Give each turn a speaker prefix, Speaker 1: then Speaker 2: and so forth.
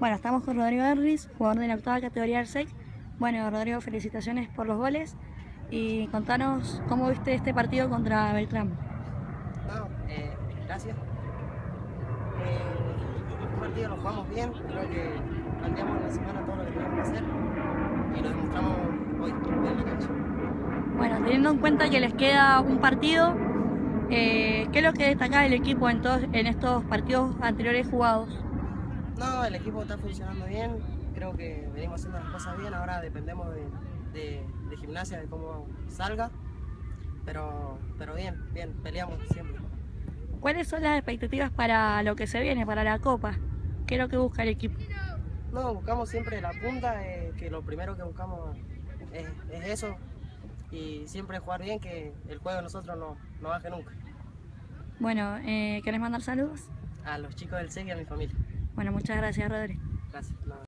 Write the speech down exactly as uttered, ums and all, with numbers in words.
Speaker 1: Bueno, estamos con Rodrigo Herris, jugador de la octava categoría del S E C. Bueno, Rodrigo, felicitaciones por los goles y contanos cómo viste este partido contra Beltrán.
Speaker 2: No, eh, gracias. Eh, este partido lo jugamos bien, creo que planteamos en la semana todo lo que teníamos que hacer y lo demostramos hoy en la cancha.
Speaker 1: Bueno, teniendo en cuenta que les queda un partido, eh, ¿qué es lo que destaca el equipo en, todos, en estos partidos anteriores jugados?
Speaker 2: No, el equipo está funcionando bien, creo que venimos haciendo las cosas bien, ahora dependemos de, de, de Gimnasia, de cómo salga, pero, pero bien, bien, peleamos siempre.
Speaker 1: ¿Cuáles son las expectativas para lo que se viene, para la Copa? ¿Qué es lo que busca el equipo?
Speaker 2: No, buscamos siempre la punta, eh, que lo primero que buscamos es, es eso, y siempre jugar bien, que el juego de nosotros no, no baje nunca.
Speaker 1: Bueno, eh, ¿querés mandar saludos?
Speaker 2: A los chicos del S E C y a mi familia.
Speaker 1: Bueno, muchas gracias, Rodrigo.
Speaker 2: Gracias. No.